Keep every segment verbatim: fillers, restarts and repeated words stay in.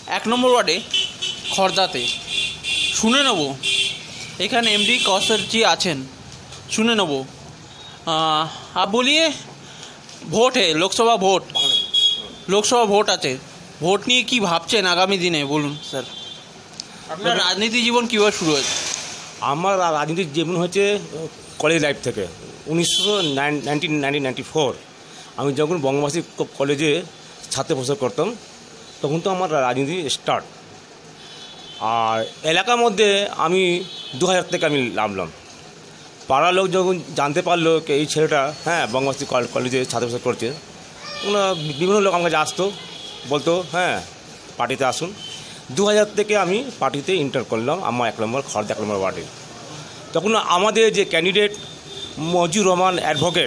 এক নম্বর ওয়ার্ডে খর্দাতে শুনে নেব এখানে এমডি কৌশলজি আছেন, শুনে নেব। आप बोलिए, ভোট হে লোকসভা ভোট লোকসভা ভোট আছে, ভোট নিয়ে কি ভাবছেন আগামী দিনে বলুন স্যার। আপনার রাজনীতি জীবন কীভাবে শুরু হয়েছে? আমার রাজনীতির জীবন হয়েছে কলেজ লাইফ থেকে উনিশশো নাইনটিন নাইনটিন নাইনটি ফোর আমি যখন বঙ্গবাসী কলেজে ছাত্র প্রসার করতাম তখন তো আমার রাজনীতি স্টার্ট। আর এলাকার মধ্যে আমি দু হাজার থেকে আমি নামলাম। পাড়ার লোক যখন জানতে পারলো এই ছেলেটা হ্যাঁ বঙ্গবাসী কলেজে ছাত্র প্রসার করছে, ওরা বিভিন্ন লোক আমার কাছে আসতো, বলতো হ্যাঁ পার্টিতে আসুন। দু হাজার থেকে আমি পার্টিতে এন্টার করলাম আমার এক নম্বর খড়দা এক নম্বর ওয়ার্ডে। তখন আমাদের যে candidate Mojiur Rahman advocate,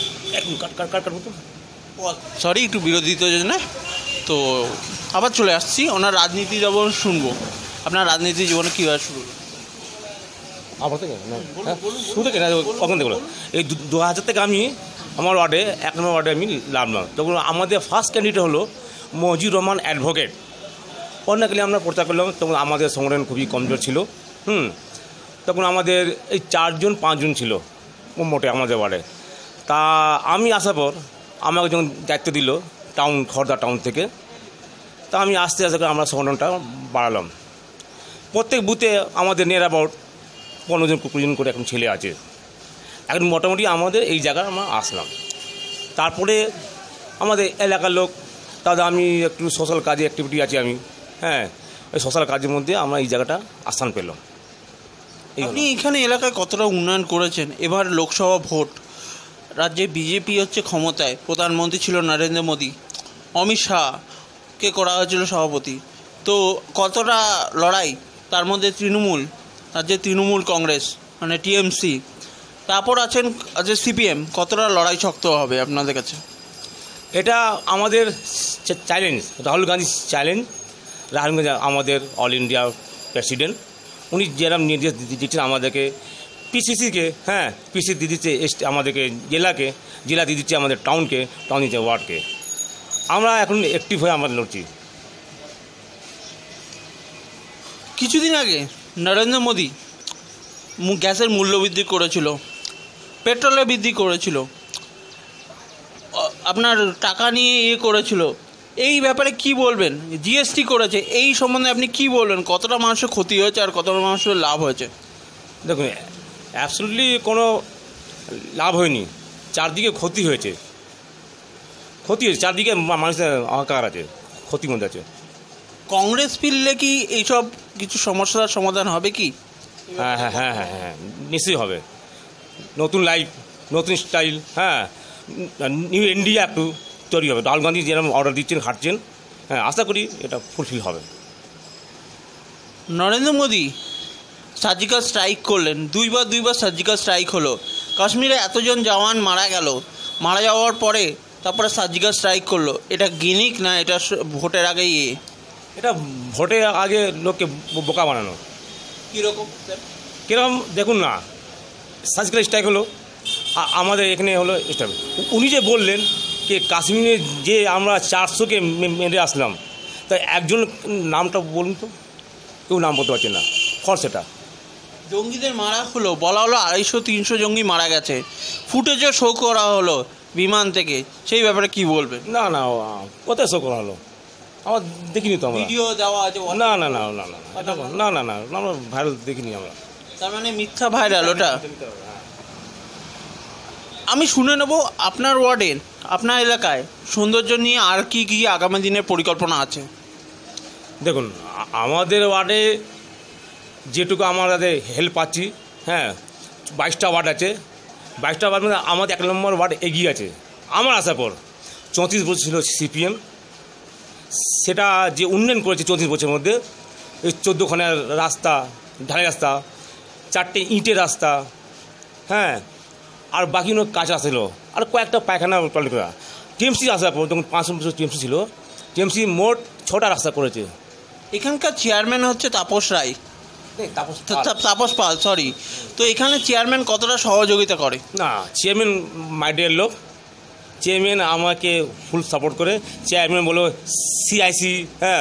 sorry একটু বিরোধিতার জন্য তো আবার চলে আসছি, ওনার রাজনীতি জীবন শুনবো। আপনার রাজনীতি জীবনে কীভাবে শুরু? আবার থেকে শুরু থেকে কখন থেকে এই দু হাজার থেকে আমি আমার ওয়ার্ডে এক নম্বর ওয়ার্ডে আমি নামলাম। তখন আমাদের ফার্স্ট ক্যান্ডিডেট হলো মজিউর রহমান অ্যাডভোকেট। অনেকগুলি আমরা প্রচার করলাম, তখন আমাদের সংগঠন খুবই কমজোর ছিল। হুম তখন আমাদের এই চারজন পাঁচজন ছিল মোটে আমাদের ওয়ার্ডে। তা আমি আসার পর আমাকে যখন দায়িত্ব দিল টাউন খড়দা টাউন থেকে, তা আমি আস্তে আস্তে করে আমরা সংগঠনটা বাড়ালাম। প্রত্যেক বুথে আমাদের নিয়ার অ্যাবাউট পনেরো জন কুড়ি জন করে এখন ছেলে আছে। এখন মোটামুটি আমাদের এই জায়গায় আমরা আসলাম। তারপরে আমাদের এলাকার লোক, তাদের আমি একটু সোশ্যাল কাজে অ্যাক্টিভিটি আছি আমি, হ্যাঁ ওই সোশ্যাল কাজের মধ্যে আমরা এই জায়গাটা আস্থান পেলাম। আপনি এখানে এলাকায় কতটা উন্নয়ন করেছেন? এবার লোকসভা ভোট, রাজ্যে বিজেপি হচ্ছে ক্ষমতায়, প্রধানমন্ত্রী ছিল নরেন্দ্র মোদী, অমিত শাহকে করা হয়েছিল সভাপতি, তো কতটা লড়াই? তার মধ্যে তৃণমূল, রাজ্যে তৃণমূল কংগ্রেস মানে টিএমসি, তারপর আছেন যে সিপিএম, কতটা লড়াই শক্ত হবে আপনাদের কাছে? এটা আমাদের চ্যালেঞ্জ, রাহুল গান্ধী চ্যালেঞ্জ। রাহুল গান্ধী আমাদের অল ইন্ডিয়া প্রেসিডেন্ট, উনি যেরকম নির্দেশ দিচ্ছেন আমাদেরকে, পিসিসিকে হ্যাঁ পিসি দিয়ে দিচ্ছে আমাদেরকে, জেলাকে জেলা দিয়ে দিচ্ছে আমাদের টাউনকে, টাউন দিচ্ছে ওয়ার্ডকে। আমরা এখন অ্যাক্টিভ হয়ে আমরা লড়ছি। কিছুদিন আগে নরেন্দ্র মোদী গ্যাসের মূল্য বৃদ্ধি করেছিল, পেট্রোলের বৃদ্ধি করেছিল, আপনার টাকা নিয়ে ইয়ে করেছিল, এই ব্যাপারে কি বলবেন? জিএসটি করেছে, এই সম্বন্ধে আপনি কি বলবেন? কতটা মানুষের ক্ষতি হয়েছে আর কতটা মানুষের লাভ হয়েছে? দেখুন অ্যাবসলিউটলি কোনো লাভ হয়নি, চারদিকে ক্ষতি হয়েছে। ক্ষতি হয়েছে চারদিকে, মানুষের হাহাকার আছে, ক্ষতির মধ্যে আছে। কংগ্রেস ফিরলে কি এইসব কিছু সমস্যার সমাধান হবে কি? হ্যাঁ হ্যাঁ হ্যাঁ হ্যাঁ হ্যাঁ নিশ্চয়ই হবে। নতুন লাইফ, নতুন স্টাইল, হ্যাঁ নিউ ইন্ডিয়া একটু তৈরি হবে। রাহুল গান্ধী যেরকম অর্ডার দিচ্ছেন খাটছেন, হ্যাঁ আশা করি এটা ফুলফিল হবে। নরেন্দ্র মোদী সার্জিক্যাল স্ট্রাইক করলেন, দুইবার দুইবার সার্জিক্যাল স্ট্রাইক হলো, কাশ্মীরে এতজন জওয়ান মারা গেল, মারা যাওয়ার পরে তারপরে সার্জিক্যাল স্ট্রাইক করলো, এটা গিনিক না এটা ভোটের আগেই? এটা ভোটের আগে লোককে বোকা বানানো। কীরকম কীরকম দেখুন না, সার্জিক্যাল স্ট্রাইক হলো, আমাদের এখানে হলো স্ট্রাইক। উনি যে বললেন যে কাশ্মীরে যে আমরা চারশোকে মেরে আসলাম, তাই একজন নামটা বলুন তো, কেউ নাম বলতে পারছে না। ফলস এটা। জঙ্গিদের মারা হলো, বলা হলো আড়াইশো তিনশো জঙ্গি মারা গেছে, ফুটেজও শো করা হলো বিমান থেকে, সেই ব্যাপারে কি বলবেন? না না কোথায় শো করা হলো? আমার দেখিনি তো আমরা। ভিডিও দেওয়া আছে? না না না না না না না না আমরা ভাইরাল দেখিনি আমরা। তার মানে মিথ্যা ভাইরাল ওটা? আমি শুনে নেব আপনার ওয়ার্ডের, আপনার এলাকায় সৌন্দর্য নিয়ে আর কি কি আগামী দিনের পরিকল্পনা আছে? দেখুন আমাদের ওয়ার্ডে যেটুকু আমাদের হেল্প পাচ্ছি, হ্যাঁ বাইশটা ওয়ার্ড আছে, বাইশটা ওয়ার্ড মধ্যে আমাদের এক নম্বর ওয়ার্ড এগিয়ে আছে। আমার আসার পর চৌত্রিশ বছর ছিল সিপিএম, সেটা যে উন্নয়ন করেছে চৌত্রিশ বছরের মধ্যে, এই চোদ্দোখানের রাস্তা, ঢালাই রাস্তা, চারটে ইটের রাস্তা, হ্যাঁ আর বাকি অন্য কাজ আসলো, আর কয়েকটা পায়খানা টয়লেট করা। টিএমসি আসার পর যখন পাঁচশো বছর টিএমসি ছিল, টিএমসি মোট ছটা রাস্তা করেছে। এখানকার চেয়ারম্যান হচ্ছে তাপস রায়, তাপস তাপস পাল সরি। তো এখানে চেয়ারম্যান কতটা সহযোগিতা করে? না, চেয়ারম্যান মাইডিয়ার লোক, চেয়ারম্যান আমাকে ফুল সাপোর্ট করে। চেয়ারম্যান বলো সিআইসি, হ্যাঁ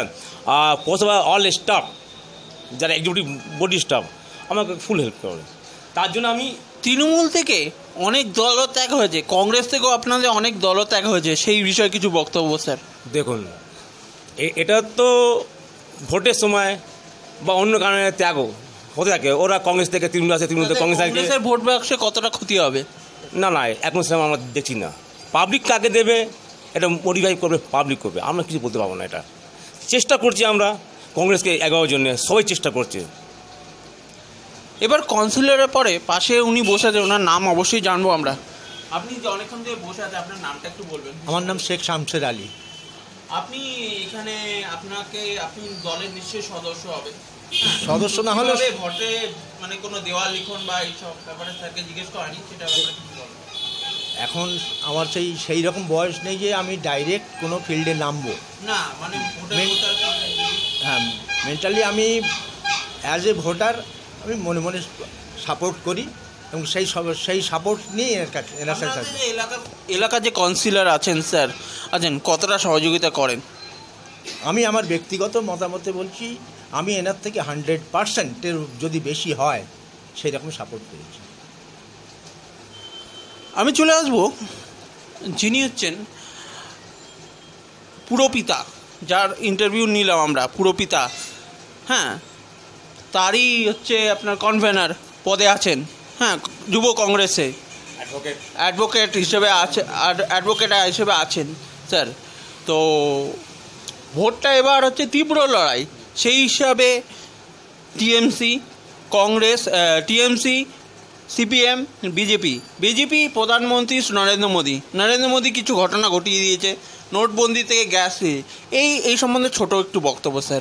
আর পৌরসভা অল স্টাফ যারা এক্সিকিউটিভ বডি স্টাফ আমাকে ফুল হেল্প করে। তার জন্য আমি তৃণমূল থেকে অনেক দলত্যাগ হয়েছে, কংগ্রেস থেকেও আপনাদের অনেক দলত্যাগ হয়েছে, সেই বিষয়ে কিছু বক্তব্য স্যার। দেখুন, এটা তো ভোটের সময় বা অন্য কারণে ত্যাগও হতে থাকে। ওরা কংগ্রেস থেকে তৃণমূল আছে, তৃণমূল থেকে কংগ্রেস আছে। কংগ্রেসের ভোট বাক্সে কতটা ক্ষতি হবে? না না, এখন সময় আমরা দেখছি না। পাবলিক কাকে দেবে এটা মডিফাই করবে, পাবলিক করবে, আমরা কিছু বলতে পারবো না। এটা চেষ্টা করছি আমরা কংগ্রেসকে এগানোর জন্য, সবাই চেষ্টা করছে। এবার কাউন্সিলরের পরে পাশে উনি বসে আছেন, ওনার নাম অবশ্যই জানবো আমরা। আপনি যে অনেকক্ষণ থেকে বসে আছেন, আপনার নামটা একটু বলবেন? আমার নাম শেখ শামসের আলী। আপনি এখানে আপনাকে আপনি দলের নিশ্চয়ই সদস্য হবে। সদস্য না হলে ভোটে মানে কোনো দেওয়াল লিখন বা এইসব ব্যাপারে স্যারকে জিজ্ঞেস করেনি, সেটা ব্যাপারে কিছু বলবেন? এখন আমার সেই সেই রকম বয়স নেই যে আমি ডাইরেক্ট কোনো ফিল্ডে নামবো না, মানে ভোটার মেন- ভোটার হ্যাঁ, মেন্টালি আমি অ্যাজ এ ভোটার আমি মনে মনে সাপোর্ট করি এবং সেই সব- সেই সাপোর্ট নিয়ে এর কাছে এনার সাথে আপনাদের যে এলাকার এলাকার যে কাউন্সিলর আছেন স্যার আছেন, কতটা সহযোগিতা করেন? আমি আমার ব্যক্তিগত মতামতে বলছি, আমি এনার থেকে হান্ড্রেড পার্সেন্টের যদি বেশি হয় সেই রকম সাপোর্ট পেয়েছি। আমি চলে আসবো যিনি হচ্ছেন পুরপিতা, যার ইন্টারভিউ নিলাম আমরা, পুরপিতা, হ্যাঁ, তারই হচ্ছে আপনার কনভেনার পদে আছেন, হ্যাঁ, যুব কংগ্রেসে অ্যাডভোকেট হিসেবে আছে, অ্যাডভোকেট হিসেবে আছেন স্যার। তো ভোটটা এবার হচ্ছে তীব্র লড়াই, সেই হিসাবে TMC, Congress, TMC, CPM, BJP BJP প্রধানমন্ত্রী নরেন্দ্র মোদী নরেন্দ্র মোদী কিছু ঘটনা ঘটিয়ে দিয়েছে, নোটবন্দি থেকে গ্যাস, এই এই সম্বন্ধে ছোট একটু বক্তব্য স্যার।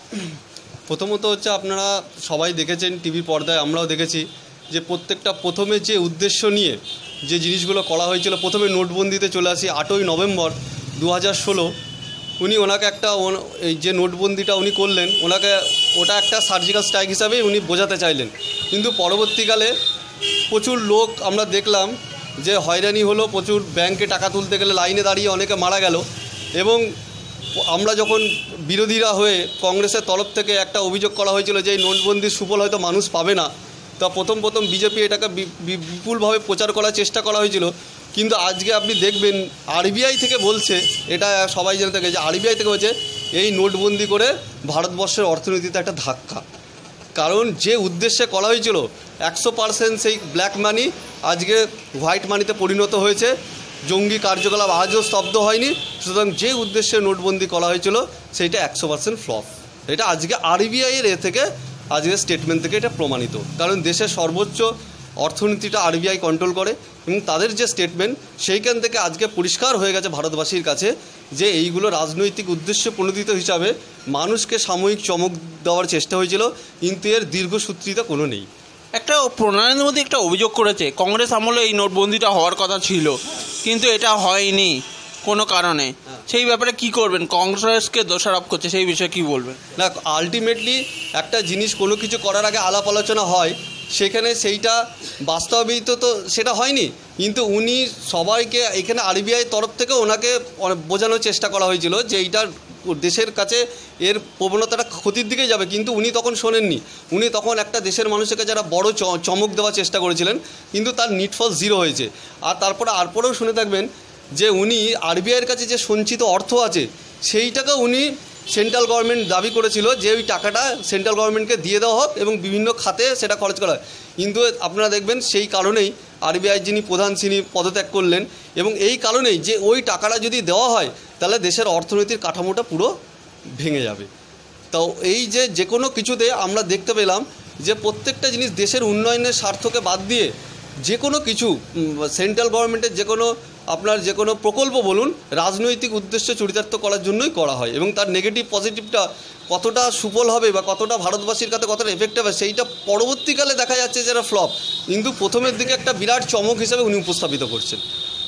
প্রথমত হচ্ছে আপনারা সবাই দেখেছেন টিভির পর্দায়, আমরাও দেখেছি যে প্রত্যেকটা প্রথমে যে উদ্দেশ্য নিয়ে যে জিনিসগুলো করা হয়েছিল, প্রথমে নোটবন্দিতে চলে আসি। আটই নভেম্বর দু হাজার ষোলো উনি ওনাকে একটা এই যে নোটবন্দিটা উনি করলেন, ওনাকে ওটা একটা সার্জিক্যাল স্ট্রাইক হিসাবেই উনি বোঝাতে চাইলেন। কিন্তু পরবর্তীকালে প্রচুর লোক আমরা দেখলাম যে হয়রানি হলো, প্রচুর ব্যাংকে টাকা তুলতে গেলে লাইনে দাঁড়িয়ে অনেকে মারা গেল। এবং আমরা যখন বিরোধীরা হয়ে কংগ্রেসের তরফ থেকে একটা অভিযোগ করা হয়েছিল যে এই নোটবন্দির সুফল হয়তো মানুষ পাবে না, তা প্রথম প্রথম বিজেপি এটাকে বিপুলভাবে প্রচার করার চেষ্টা করা হয়েছিল। কিন্তু আজকে আপনি দেখবেন আরবিআই থেকে বলছে, এটা সবাই জেনে থাকে যে আরবিআই থেকে বলছে এই নোটবন্দি করে ভারতবর্ষের অর্থনীতিতে একটা ধাক্কা। কারণ যে উদ্দেশ্যে করা হয়েছিল একশো পার্সেন্ট সেই ব্ল্যাক মানি আজকে হোয়াইট মানিতে পরিণত হয়েছে, জঙ্গি কার্যকলাপ আজও স্তব্ধ হয়নি। সুতরাং যে উদ্দেশ্যে নোটবন্দি করা হয়েছিল সেইটা একশো পার্সেন্ট ফ্লপ। এটা আজকে আরবিআইয়ের এ থেকে আজকের স্টেটমেন্ট থেকে এটা প্রমাণিত। কারণ দেশের সর্বোচ্চ অর্থনীতিটা আরবিআই কন্ট্রোল করে এবং তাদের যে স্টেটমেন্ট সেইখান থেকে আজকে পরিষ্কার হয়ে গেছে ভারতবাসীর কাছে যে এইগুলো রাজনৈতিক উদ্দেশ্যে প্রণোদিত হিসাবে মানুষকে সাময়িক চমক দেওয়ার চেষ্টা হয়েছিল, কিন্তু এর দীর্ঘসূত্রিতা কোনো নেই। একটা নরেন্দ্র মোদী একটা অভিযোগ করেছে, কংগ্রেস আমলে এই নোটবন্দিটা হওয়ার কথা ছিল কিন্তু এটা হয়নি কোনো কারণে, সেই ব্যাপারে কি করবেন? কংগ্রেসকে দোষারোপ করছে, সেই বিষয়ে কি বলবেন? না, আলটিমেটলি একটা জিনিস কোনো কিছু করার আগে আলাপ আলোচনা হয়, সেখানে সেইটা বাস্তবায়িত তো সেটা হয়নি। কিন্তু উনি সবাইকে এখানে আরবিআই তরফ থেকে ওনাকে বোঝানোর চেষ্টা করা হয়েছিল যে এইটা দেশের কাছে এর প্রবণতাটা ক্ষতির দিকে যাবে, কিন্তু উনি তখন শোনেননি। উনি তখন একটা দেশের মানুষকে যারা বড় চমক দেওয়ার চেষ্টা করেছিলেন, কিন্তু তার নিটফল জিরো হয়েছে। আর তারপরে আরপরেও শুনে থাকবেন যে উনি আরবিআইয়ের কাছে যে সঞ্চিত অর্থ আছে সেইটাকে উনি সেন্ট্রাল গভর্নমেন্ট দাবি করেছিল যে ওই টাকাটা সেন্ট্রাল গভর্নমেন্টকে দিয়ে দেওয়া হোক এবং বিভিন্ন খাতে সেটা খরচ করা হয়। কিন্তু আপনারা দেখবেন সেই কারণেই আরবিআই যিনি প্রধান তিনি পদত্যাগ করলেন এবং এই কারণেই যে ওই টাকাটা যদি দেওয়া হয় তাহলে দেশের অর্থনীতির কাঠামোটা পুরো ভেঙে যাবে। তো এই যে যে কোনো কিছুতে আমরা দেখতে পেলাম যে প্রত্যেকটা জিনিস দেশের উন্নয়নের স্বার্থকে বাদ দিয়ে যে কোনো কিছু সেন্ট্রাল গভর্নমেন্টের যে কোনো আপনার যে কোনো প্রকল্প বলুন রাজনৈতিক উদ্দেশ্য চরিতার্থ করার জন্যই করা হয় এবং তার নেগেটিভ পজিটিভটা কতটা সুফল হবে বা কতটা ভারতবাসীর কাছে কতটা এফেক্ট হবে সেইটা পরবর্তীকালে দেখা যাচ্ছে যারা ফ্লপ, কিন্তু প্রথমের দিকে একটা বিরাট চমক হিসেবে উনি উপস্থাপিত করছেন।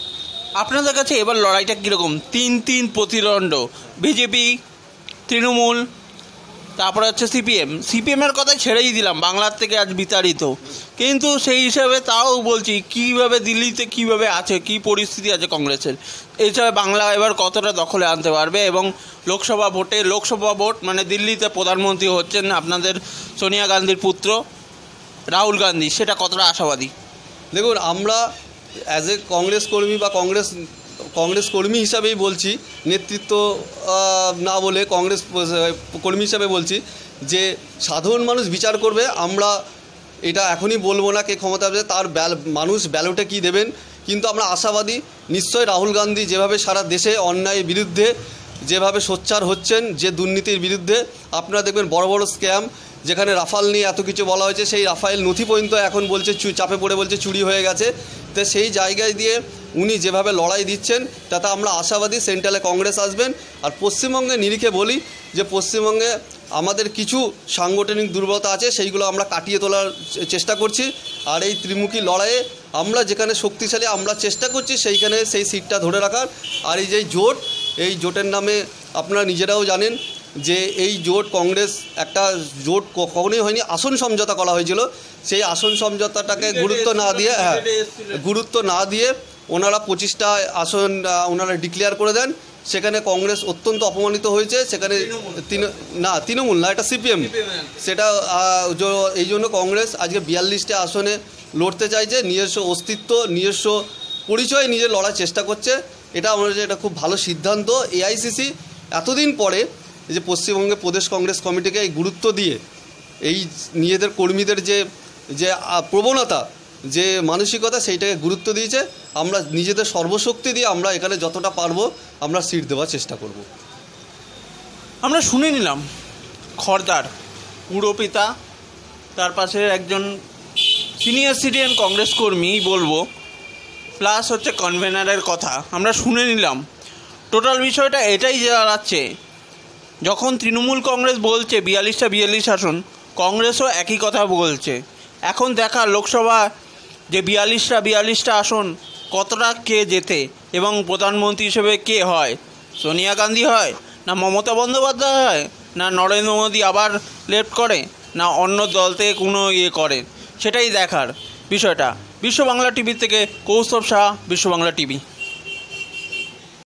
আপনাদের কাছে এবার লড়াইটা কীরকম? তিন তিন প্রতিদ্বন্দ্ব, বিজেপি, তৃণমূল, তারপরে হচ্ছে সিপিএম। সিপিএমের কথা ছেড়েই দিলাম, বাংলার থেকে আজ বিতাড়িত, কিন্তু সেই হিসাবে তাও বলছি কীভাবে দিল্লিতে কীভাবে আছে, কী পরিস্থিতি আছে কংগ্রেসের, এই হিসাবে বাংলা এবার কতটা দখলে আনতে পারবে, এবং লোকসভা ভোটে লোকসভা ভোট মানে দিল্লিতে প্রধানমন্ত্রী হচ্ছেন আপনাদের সোনিয়া গান্ধীর পুত্র রাহুল গান্ধী, সেটা কতটা আশাবাদী? দেখুন, আমরা অ্যাজ এ কংগ্রেস কর্মী বা কংগ্রেস কংগ্রেস কর্মী হিসাবেই বলছি, নেতৃত্ব আহ, না বলে কংগ্রেস কর্মী হিসাবে বলছি যে সাধারণ মানুষ বিচার করবে। আমরা এটা এখনই বলবো না কে ক্ষমতা হবে, তার ব্যাল মানুষ ব্যালটে কী দেবেন, কিন্তু আমরা আশাবাদী নিশ্চয়ই রাহুল গান্ধী যেভাবে সারা দেশে অন্যায়ের বিরুদ্ধে যেভাবে সোচ্চার হচ্ছেন, যে দুর্নীতির বিরুদ্ধে, আপনারা দেখবেন বড় বড় স্ক্যাম, যেখানে রাফাল নিয়ে এত কিছু বলা হয়েছে, সেই রাফায়েল নথি পর্যন্ত এখন বলছে চাপে পড়ে বলছে চুরি হয়ে গেছে। তো সেই জায়গায় দিয়ে উনি যেভাবে লড়াই দিচ্ছেন তাতে আমরা আশাবাদী সেন্ট্রালে কংগ্রেস আসবেন। আর পশ্চিমবঙ্গে নিরিখে বলি যে পশ্চিমবঙ্গে আমাদের কিছু সাংগঠনিক দুর্বলতা আছে, সেইগুলো আমরা কাটিয়ে তোলার চেষ্টা করছি। আর এই ত্রিমুখী লড়াইয়ে আমরা যেখানে শক্তিশালী আমরা চেষ্টা করছি সেইখানে সেই সিটটা ধরে রাখার। আর এই যে জোট, এই জোটের নামে আপনারা নিজেরাও জানেন যে এই জোট কংগ্রেস একটা জোট কখনোই হয়নি, আসন সমঝোতা করা হয়েছিল। সেই আসন সমঝোতাটাকে গুরুত্ব না দিয়ে হ্যাঁ গুরুত্ব না দিয়ে ওনারা পঁচিশটা আসন ওনারা ডিক্লেয়ার করে দেন। সেখানে কংগ্রেস অত্যন্ত অপমানিত হয়েছে। সেখানে না তৃণমূল না, এটা সিপিএম, সেটা এই জন্য কংগ্রেস আজকে বিয়াল্লিশটা আসনে লড়তে চাইছে, নিজস্ব অস্তিত্ব নিজস্ব পরিচয় নিজে লড়ার চেষ্টা করছে। এটা আমার যে এটা খুব ভালো সিদ্ধান্ত। এআইসিসি এতদিন পরে যে পশ্চিমবঙ্গে প্রদেশ কংগ্রেস কমিটিকে এই গুরুত্ব দিয়ে এই নিজেদের কর্মীদের যে যে প্রবণতা, যে মানসিকতা, সেইটাকে গুরুত্ব দিয়েছে। আমরা নিজেদের সর্বশক্তি দিয়ে আমরা এখানে যতটা পারবো আমরা সিট দেওয়ার চেষ্টা করব। আমরা শুনে নিলাম খড়দার পুরপিতা, তার পাশে একজন সিনিয়র সিটিজেন কংগ্রেস কর্মী বলবো, প্লাস হচ্ছে কনভেনারের কথা আমরা শুনে নিলাম। টোটাল বিষয়টা এটাই দাঁড়াচ্ছে, যখন তৃণমূল কংগ্রেস বলছে বিয়াল্লিশটা বিয়াল্লিশ আসন, কংগ্রেসও একই কথা বলছে। এখন দেখা লোকসভা যে বিয়াল্লিশটা বিয়াল্লিশটা আসন কতটা কে জেতে এবং প্রধানমন্ত্রী হিসেবে কে হয়, সোনিয়া গান্ধী হয় না মমতা বন্দ্যোপাধ্যায় হয় না নরেন্দ্র মোদী আবার লেফট করে না অন্য দল থেকে কোনো ইয়ে করে, সেটাই দেখার বিষয়টা। বিশ্ব বাংলা টিভি থেকে কৌস্তব শাহ, বিশ্ব বাংলা টিভি।